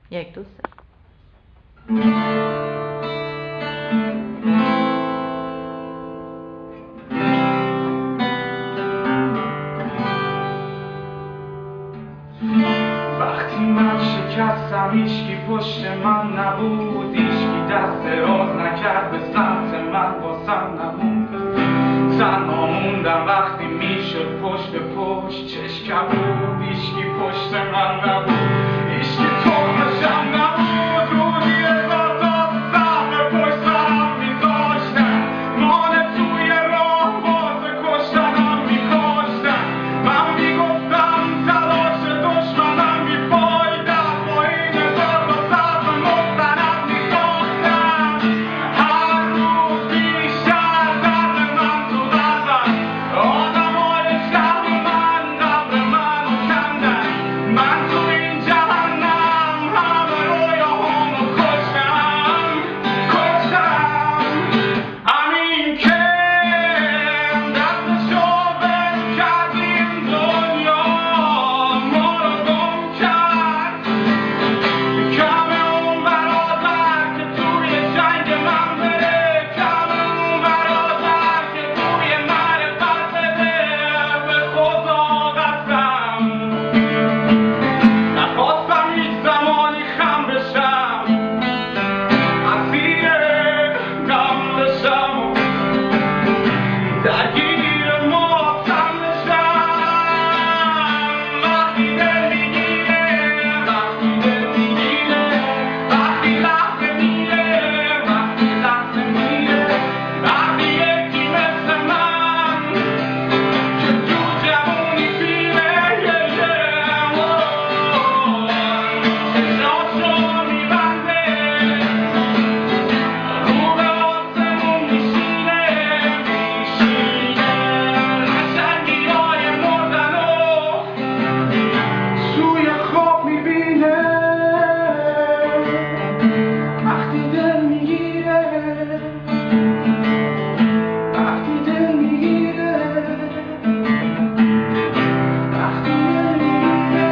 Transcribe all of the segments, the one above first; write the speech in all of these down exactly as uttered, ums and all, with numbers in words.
یک دو سه. وقتی من شکستم هیچکی پشت من نبود، هیچکی دست دراز نکرد به سمت من، واسم نبود. تنها موندم وقتی میشد پشت به پشت چشم بود، هیچکی پشت من نبود، هیچکی تخمشم نبود. روزی هزار تا سر به پشت سرم میذاشتن، مانه توی راه واسه کشتنم میکاشتن. من میگفتم تلاش دشمنم بیفایده است، با این هزار تا سر به مستنم میساختن. هر روز بیشتر درد من تو دردن، آدمای شهر من قبر منو کندن. من تو این جهنم همه رویاهامو کشتم کشتم. همین که دستشو بهم کرد این دنیا ما رو گم کرد. کمه اون برادر که توی جنگ من بره، کمه اون برادر که توی معرفت بده. به خدا قسم نخواستم هیچ زمانی خم بشم، اسیر غم بشم، درگیر ماتم بشم. وقتی دل میگیره، وقتی دل میگیره، وقتی لحظه میره، وقتی لحظه میره، وقتی یکی مثل من که تو جوونی پیره، یه یه چشاشو میبنده، رو به آسمون میشینه میشینه. قشنگی های مردنو توی خواب میبینه. وقتی دل میگیره، وقتی دل میگیره، وقتی دل میگیره.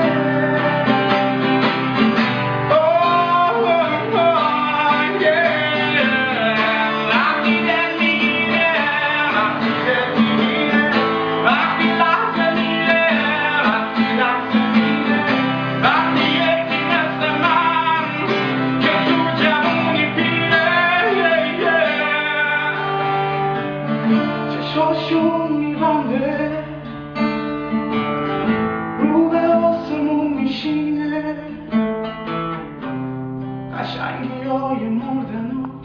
Oh, oh, oh, yeah. وقتی دل میگیره، وقتی دل میگیره، وقتی لحظه میره، وقتی لحظه میره، وقتی یکی مثل من که تو جوونی پیره، چشاشون میبنده، رو به آسمون میشینه. قشنگی های مردنو